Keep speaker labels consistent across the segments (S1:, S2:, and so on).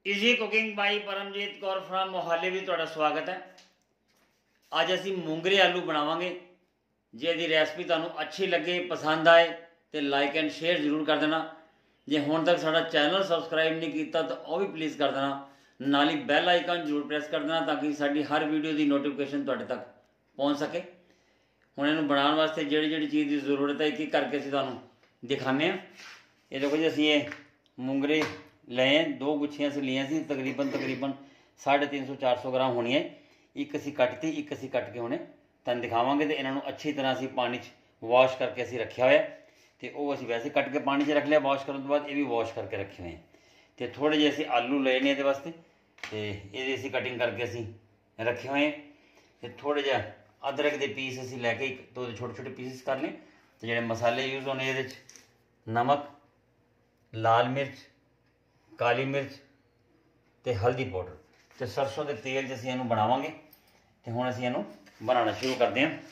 S1: Easy cooking by Paramjit Kaur from Mohali ਵੀ ਤੁਹਾਡਾ ਸਵਾਗਤ ਹੈ। ਅੱਜ ਅਸੀਂ ਮੂੰਗਰੇ ਆਲੂ ਬਣਾਵਾਂਗੇ। ਜੇ ਇਹਦੀ ਰੈਸਪੀ ਤੁਹਾਨੂੰ ਅੱਛੀ ਲੱਗੇ, ਪਸੰਦ ਆਏ तो लाइक एंड शेयर जरूर कर देना। जे हुण तक साडा चैनल सबसक्राइब नहीं किया तो वह भी प्लीज़ कर देना। नाल ही बैल आइकन जरूर प्रेस कर देना ताकि साडी हर वीडियो की नोटिफिकेशन तुहाडे तक पहुँच सके। हुण इहनूं बनाउण वास्ते जिहड़ी जिहड़ी चीज़ की जरूरत है एक एक करके असीं तुहानूं दिखाने। ये देखो जी, असीं ये मूंगरे ले दो गुच्छियां असीं लियां सी, तकरीबन 350-400 ग्राम होनी है। एक असीं कटती, एक असीं कट के हुणे तुहानूं दिखावांगे। तो इन्हां नूं अच्छी तरह असीं पानी च वॉश करके असीं रखिया होया। तो वह असीं वैसे कट के पानी च रख लिया, वॉश करने तो बाद ये भी वॉश करके रखे हुए हैं। तो थोड़े जे असीं आलू लए ने इहदे वास्ते, तो ये असीं कटिंग करके असीं रखे हुए हैं। तो थोड़े जे अदरक के पीस असीं लैके एक दो छोटे छोटे पीसिस कर लें। तो जिहड़े मसाले यूज़ होने ये नमक, लाल मिर्च, काली मिर्च तो हल्दी पाउडर तो सरसों के तेल च असीं इहनूं बनावांगे। तो हुण असीं इहनूं बनाना शुरू करते हैं।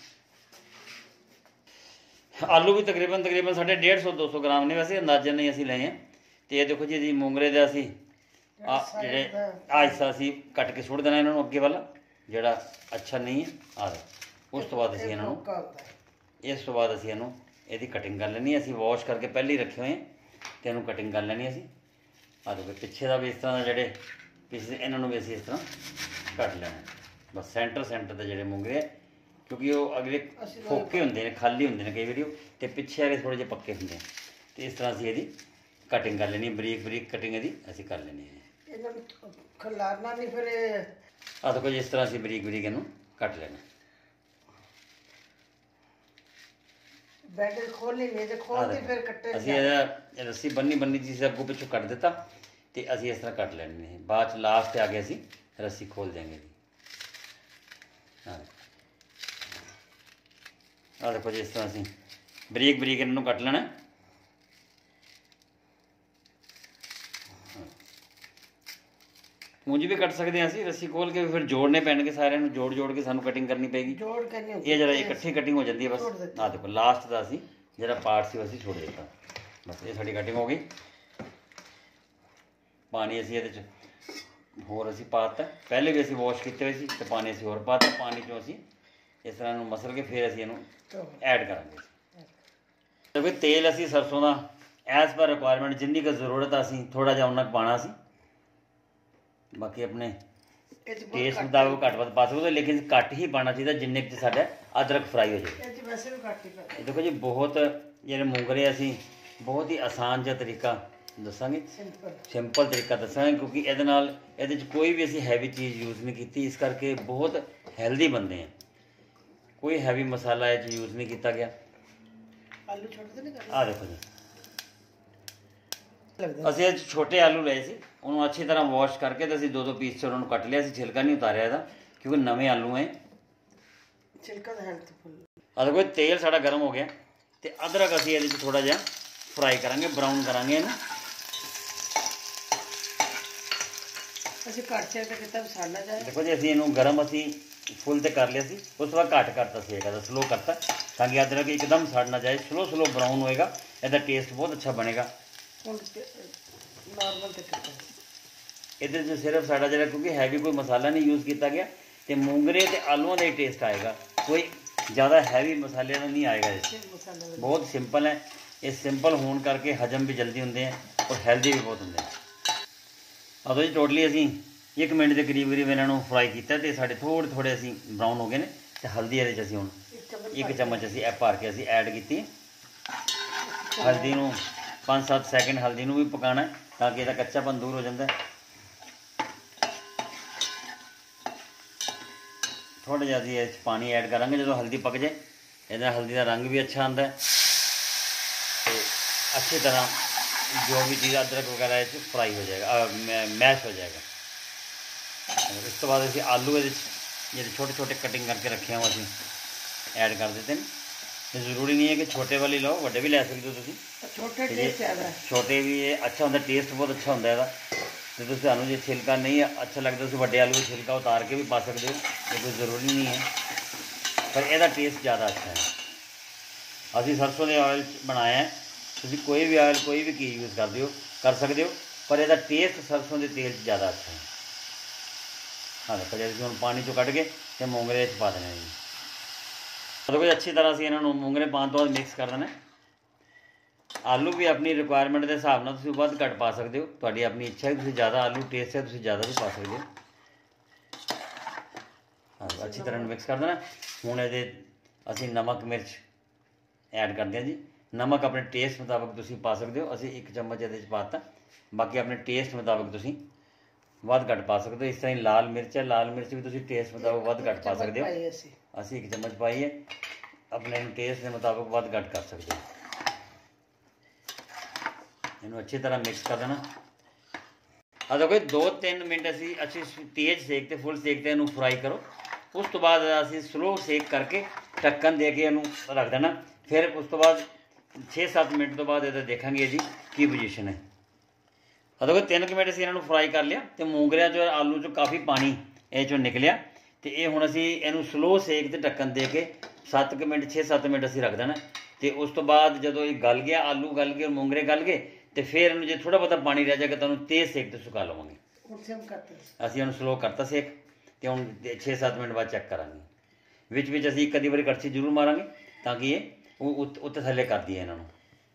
S1: आलू भी तकरीबन 150-200 ग्राम ने, वैसे अंदाजे नहीं असीं लए हैं। तो ये देखो जी मूंगरे दे असीं जेह्ड़े हिस्सा असीं कट के सुट देना इन्हां अगे वाला जिहड़ा अच्छा नहीं है। उस तो बाद असीं इन्हां इस तो बाद असीं इहदी कटिंग कर लैनी। असीं वॉश करके पहले ही रखे हुए हैं तो इन्हूं कटिंग कर लैनी असीं। देखो पिछे का भी इस तरह जिहड़े पीस इन्हां भी असीं इस तरह कट लेना। बस सेंटर के जिहड़े मूंगरे है, क्योंकि वो अगले फोके होंगे ने, खाली होंगे ने कई बार, तो पिछे आगे थोड़े जे पक्के होंगे। तो इस तरह असीं इहदी कटिंग कर लेनी, बरीक बरीक कटिंग इहदी असीं कर लेनी है।
S2: खलारना नहीं फिर
S1: देखो जी इस तरह असीं बरीक बरीक इहनूं कट लेना।
S2: बैटर खोलनी नहीं तो खोलती फिर कट्टे
S1: असीं इहदा रस्सी बन्नी जिस अगों पिछों कट दिता तो असीं इस तरह कट लेनी है। बाद लास्ट आगे असीं रस्सी खोल देंगे जी। देखो जी इस तरह असीं बरीक बरीक इन्हों कट लेना। मुंज भी कट सकते हैं असीं, रस्सी खोल के फिर जोड़ने पैणगे, सारे जोड़ के सानूं कटिंग करनी पेगी। ये जरा इकट्ठी कटिंग हो जाती है बस। देखो लास्ट का असीं जिहड़ा पार्ट सी असीं छोड़ दिता। बस ये साडी कटिंग हो गई। पानी असीं इहदे च होर असीं पाता, पहले भी असीं वॉश किए हुए सी ते पानी असीं होर पाता। पानी चों असीं इस तरह इहनूं मसल के फिर असीं इहनूं ऐड करांगे। देखो तेल असीं सरसों का एज पर रिक्वायरमेंट जिन्नी क जरूरत असीं थोड़ा जिहा उन्ना पाना सी। बाकी अपने टेस्ट मुताबिक घट वध पा सकते, लेकिन घट ही पाना चाहिए जिन्ने च साडा अदरक फ्राई हो जाए। देखो जी बहुत जिहड़े मूंगरे असीं बहुत ही आसान जिहा तरीका दसांगे, सिंपल तरीका दसांगे, क्योंकि इहदे नाल इहदे च कोई भी असीं हैवी चीज़ यूज़ नहीं की, इस करके बहुत हैल्दी बनते हैं। कोई हैवी मसाला इह यूज़ नहीं किया गया। देखो जी असीं छोटे आलू लए सी, उन्होंने अच्छी तरह वॉश करके तो असीं दो पीस से उन्होंने कट लिया। छिलका नहीं उतारिया इहदा क्योंकि नवे आलू हैं। देखो तेल साडा गर्म हो गया तो अदरक असीं इहदे च थोड़ा जिहा फ्राई करांगे, ब्राउन करांगे इहनूं। देखो जी असीं इहनूं गर्म असीं फुल तो कर लिया सी, उस तो बाद घट करता सी, स्लो करता ताकि अदरक एकदम सड़ ना जाए। स्लो स्लो ब्राउन होएगा, इसका टेस्ट बहुत अच्छा बनेगा। इहदे सिर्फ साडा जिहड़ा क्योंकि हैवी कोई मसाला नहीं यूज़ किया गया तो मूंगरे ते आलूआं का ही टेस्ट आएगा, कोई ज़्यादा हैवी मसाले का नहीं आएगा। बहुत सिंपल है, ये सिंपल होने करके हजम भी जल्दी होंगे हैं और हैल्दी भी बहुत होंगे हैं। जी टोटली असीं 1 मिनट के करीब इन्हों फ्राई किया तो साढ़े थोड़े थोड़े असीं ब्राउन हो गए हैं। तो हल्दी ये असीं हुण 1 चम्मच असीं भर के असीं ऐड की। हल्दी नूं 5-7 सैकेंड हल्दी नूं भी पकाना ताकि इसका कच्चापन दूर हो जाता है। थोड़ा जिहा असीं इस पानी ऐड करांगे, जो हल्दी पक जाए इहदा हल्दी का रंग भी अच्छा आता है। तो अच्छी तरह जो भी चीज़ अदरक वगैरह फ्राई हो जाएगा, मैश हो जाएगा। इस तो बाद असीं आलू ये छोटे छोटे कटिंग करके रखे हुए असीं ऐड कर देते हैं। तो जरूरी नहीं है कि छोटे वाले लो, वड्डे भी ले सकते हो तुसीं। छोटे भी ये अच्छा होंगे, टेस्ट बहुत अच्छा होंगे इसका। तो तुहानूं जे छिलका नहीं अच्छा लगता तो वड्डे आलू छिलका उतार के भी पा सकते हो, ये कोई ज़रूरी नहीं है, पर इसका टेस्ट ज़्यादा अच्छा है। असीं सरसों के ऑयल बनाया है, तुसीं कोई भी ऑयल कोई भी चीज़ यूज़ कर सकते हो, पर ਇਹਦਾ ਟੇਸਟ ਸਰਸੋਂ ਦੇ ਤੇਲ 'ਚ ਜ਼ਿਆਦਾ ਅੱਛਾ ਹੈ। ਹਾਂ ਦੇਖੋ ਜੇ ਅਸੀਂ ਹੁਣ ਪਾਣੀ 'ਚੋਂ ਕੱਢ ਕੇ ਤੇ ਮੂੰਗਰੇ 'ਚ ਪਾ ਦੇਣਾ ਜੀ। ਦੇਖੋ ਜੀ ਅੱਛੀ ਤਰ੍ਹਾਂ ਅਸੀਂ ਇਹਨਾਂ ਨੂੰ ਮੂੰਗਰੇ ਪਾਉਣ ਤੋਂ ਬਾਅਦ ਮਿਕਸ ਕਰ ਦੇਣਾ। ਆਲੂ ਵੀ ਆਪਣੀ ਰਿਕੁਆਇਰਮੈਂਟ ਦੇ ਹਿਸਾਬ ਨਾਲ ਤੁਸੀਂ ਵੱਧ ਘੱਟ ਪਾ ਸਕਦੇ ਹੋ, ਤੁਹਾਡੀ ਆਪਣੀ ਇੱਛਾ ਹੈ, ਤੁਸੀਂ ਜ਼ਿਆਦਾ ਆਲੂ ਟੇਸਟ ਹੈ ਤੁਸੀਂ ਜ਼ਿਆਦਾ ਵੀ ਪਾ ਸਕਦੇ ਹੋ। ਹਾਂ ਅੱਛੀ ਤਰ੍ਹਾਂ ਮਿਕਸ ਕਰ ਦੇਣਾ। ਹੁਣ ਇਹਦੇ ਅਸੀਂ ਨਮਕ ਮਿਰਚ ਐਡ ਕਰਦੇ ਹਾਂ ਜੀ। ਨਮਕ ਆਪਣੇ ਟੇਸਟ ਮੁਤਾਬਕ ਤੁਸੀਂ ਪਾ ਸਕਦੇ ਹੋ, ਅਸੀਂ 1 ਚਮਚ ਇਹਦੇ 'ਚ ਪਾ ਦਿੱਤਾ, ਬਾਕੀ ਆਪਣੇ ਟੇਸਟ ਮੁਤਾਬਕ ਤੁਸੀਂ ਵੱਧ ਘੱਟ ਪਾ ਸਕਦੇ ਹੋ। ਇਸ ਤਰ੍ਹਾਂ ਹੀ ਲਾਲ ਮਿਰਚ ਹੈ, ਲਾਲ ਮਿਰਚ ਵੀ ਤੁਸੀਂ ਟੇਸਟ ਮੁਤਾਬਕ ਵੱਧ ਘੱਟ ਪਾ ਸਕਦੇ ਹੋ। ਅਸੀਂ 1 ਚਮਚ ਪਾਈ ਹੈ, ਆਪਣੇ ਟੇਸਟ ਦੇ ਮੁਤਾਬਕ ਵੱਧ ਘੱਟ ਕਰ ਸਕਦੇ ਹੋ। ਇਹਨੂੰ ਅੱਛੀ ਤਰ੍ਹਾਂ ਮਿਕਸ ਕਰ ਦੇਣਾ। ਆ ਦੇਖੋ 2-3 ਮਿੰਟ ਅਸੀਂ ਅੱਛੀ ਤੇਜ਼ ਸੇਕ ਤੇ ਫੁੱਲ ਸੇਕ ਤੇ ਇਹਨੂੰ ਫਰਾਈ ਕਰੋ। ਉਸ ਤੋਂ ਬਾਅਦ ਅਸੀਂ ਸਲੋ ਸੇਕ ਕਰਕੇ ਢੱਕਣ ਦੇ ਕੇ ਇਹਨੂੰ ਰੱਖ ਦੇਣਾ। ਫਿਰ ਉਸ ਤੋਂ ਬਾਅਦ 6-7 ਮਿੰਟ ਤੋਂ ਬਾਅਦ ਇਹਦਾ ਦੇਖਾਂਗੇ ਜੀ ਕੀ ਪੋਜੀਸ਼ਨ ਹੈ। ਆ ਦੇਖੋ 3 ਮਿੰਟ ਅਸੀਂ ਇਹਨਾਂ ਨੂੰ ਫਰਾਈ ਕਰ ਲਿਆ ਤੇ ਮੂੰਗਰਿਆਂ 'ਚੋਂ ਆਲੂ 'ਚੋਂ ਕਾਫੀ ਪਾਣੀ ਇਹ 'ਚੋਂ ਨਿਕਲਿਆ ਤੇ ਇਹ ਹੁਣ ਅਸੀਂ ਇਹਨੂੰ ਸਲੋ ਸੇਕ ਤੇ ਢੱਕਣ ਦੇ ਕੇ 7 ਮਿੰਟ 6-7 ਮਿੰਟ ਅਸੀਂ ਰੱਖ ਦੇਣਾ। ਤੇ ਉਸ ਤੋਂ ਬਾਅਦ ਜਦੋਂ ਇਹ ਗਲ ਗਿਆ, ਆਲੂ ਗਲ ਗਏ, ਮੂੰਗਰੇ ਗਲ ਗਏ, ਤੇ ਫਿਰ ਇਹਨੂੰ ਜੇ ਥੋੜਾ ਬਹੁਤਾ ਪਾਣੀ ਰਹਿ ਜਾਏਗਾ ਤੁਹਾਨੂੰ ਤੇਜ਼ ਸੇਕ ਤੇ ਸੁਕਾ ਲਵਾਂਗੇ। ਅਸੀਂ ਇਹਨੂੰ ਸਲੋ ਕਰਤਾ ਸੇਕ ਤੇ ਹੁਣ 6-7 ਮਿੰਟ ਬਾਅਦ ਚੈੱਕ ਕਰਾਂਗੇ। ਵਿੱਚ ਅਸੀਂ ਇੱਕ ਅੱਧੀ ਵਾਰੀ ਕੜਛੀ ਜ਼ਰੂਰ ਮਾਰਾਂਗੇ ਤਾਂ ਕਿ ਇਹ ਉੱਤੇ ਥੱਲੇ ਕਰ ਦਈਏ ਇਹਨਾਂ ਨੂੰ।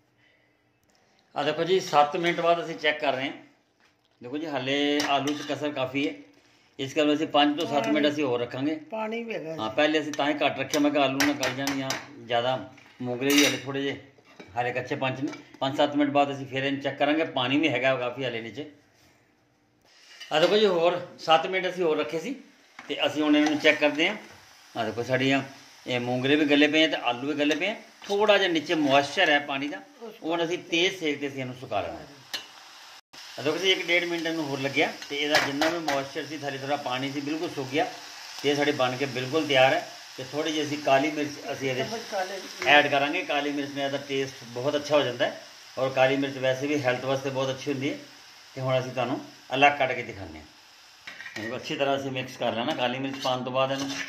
S1: ਆ ਦੇਖੋ ਜੀ 7 ਮਿੰਟ ਬਾਅਦ ਅਸੀਂ ਚੈੱਕ ਕਰ ਰਹੇ ਹਾਂ। ਦੇਖੋ ਜੀ ਹਾਲੇ ਆਲੂ 'ਚ ਕਸਰ ਕਾਫੀ ਹੈ, ਇਸ ਕਰਕੇ ਅਸੀਂ 5 ਤੋਂ 7 ਮਿੰਟ ਅਸੀਂ ਹੋਰ ਰੱਖਾਂਗੇ।
S2: ਪਾਣੀ ਵੀ ਹੈਗਾ।
S1: ਹਾਂ ਪਹਿਲੇ ਅਸੀਂ ਤਾਂ ਹੀ ਘੱਟ ਰੱਖਿਆ, ਮੈਂ ਕਿਹਾ ਆਲੂ ਨਾ ਗਲ ਜਾਣ ਜਾਂ ਜ਼ਿਆਦਾ ਮੂੰਗਰੇ ਵੀ ਹਲੇ ਥੋੜ੍ਹੇ ਜਿਹੇ ਹਾਲੇ ਕੱਚੇ ਪੰਚ ਨੇ। 5-7 ਮਿੰਟ ਬਾਅਦ ਅਸੀਂ ਫਿਰ ਇਹਨੂੰ ਚੈੱਕ ਕਰਾਂਗੇ। ਪਾਣੀ ਵੀ ਹੈਗਾ ਕਾਫੀ ਹਾਲੇ ਨੀਚੇ। ਆ ਦੇਖੋ ਜੀ ਹੋਰ 7 ਮਿੰਟ ਅਸੀਂ ਹੋਰ ਰੱਖੇ ਸੀ ਤੇ ਅਸੀਂ ਹੁਣ ਇਹਨਾਂ ਨੂੰ ਚੈੱਕ ਕਰਦੇ ਹਾਂ। ਆ ਦੇਖੋ ਸਾਡੀਆਂ ਇਹ ਮੂੰਗਰੇ ਵੀ ਗਲੇ ਪਏ ਆ ਤੇ ਆਲੂ ਵੀ ਗਲੇ ਪਏ ਆ। ਥੋੜਾ ਜਿਹਾ ਨੀਚੇ ਮੋਇਸਚਰ ਹੈ ਪਾਣੀ ਦਾ, ਉਹ ਹੁਣ ਅਸੀਂ ਤੇਜ਼ ਸੇਕ ਤੇ ਅਸੀਂ ਇਹਨੂੰ ਸੁਕਾ ਲੈਣਾ। ਆ ਦੇਖੋ ਜੀ 1-1.5 ਮਿੰਟ ਇਹਨੂੰ ਹੋਰ ਲੱਗਿਆ ਤੇ ਇਹਦਾ ਜਿੰਨਾ ਵੀ ਮੋਇਸਚਰ ਸੀ, ਥੱਲੇ ਥੋੜਾ ਪਾਣੀ ਸੀ, ਬਿਲਕੁਲ ਸੁੱਕ ਗਿਆ ਤੇ ਇਹ ਸਾਡੇ ਬਣ ਕੇ ਬਿਲਕੁਲ ਤਿਆਰ ਹੈ। ਤੇ ਥੋੜੀ ਜਿਹੀ ਅਸੀਂ ਕਾਲੀ ਮਿਰਚ ਅਸੀਂ ਇਹਦੇ ਐਡ ਕਰਾਂਗੇ। ਕਾਲੀ ਮਿਰਚ ਨਾਲ ਇਹਦਾ ਟੇਸਟ ਬਹੁਤ ਅੱਛਾ ਹੋ ਜਾਂਦਾ ਹੈ ਔਰ ਕਾਲੀ ਮਿਰਚ ਵੈਸੇ ਵੀ ਹੈਲਥ ਵਾਸਤੇ ਬਹੁਤ ਅੱਛੀ ਹੁੰਦੀ ਹੈ। ਤੇ ਹੁਣ ਅਸੀਂ ਤੁਹਾਨੂੰ ਅਲੱਗ ਕੱਢ ਕੇ ਦਿਖਾਉਂਦੇ ਹਾਂ। ਇਹਨੂੰ ਅੱਛੀ ਤਰ੍ਹਾਂ ਅਸੀਂ ਮਿਕਸ ਕਰ ਲੈਣਾ ਕਾਲੀ ਮਿਰਚ ਪਾਉਣ ਤੋਂ ਬਾਅਦ ਇਹਨੂੰ।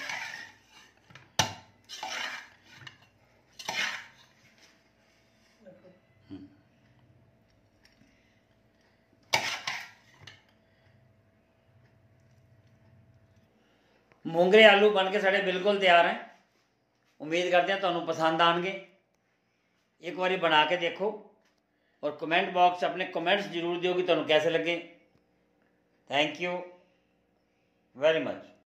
S1: ਮੂੰਗਰੇ ਆਲੂ ਬਣ ਕੇ ਸਾਡੇ ਬਿਲਕੁਲ ਤਿਆਰ ਹੈ। ਉਮੀਦ ਕਰਦੇ ਹਾਂ ਤੁਹਾਨੂੰ ਪਸੰਦ ਆਉਣਗੇ। ਇੱਕ ਵਾਰੀ ਬਣਾ ਕੇ ਦੇਖੋ ਔਰ ਕਮੈਂਟ ਬਾਕਸ 'ਚ ਆਪਣੇ ਕਮੈਂਟਸ ਜ਼ਰੂਰ ਦਿਓ ਕਿ ਤੁਹਾਨੂੰ ਕੈਸੇ ਲੱਗੇ। Thank you very much.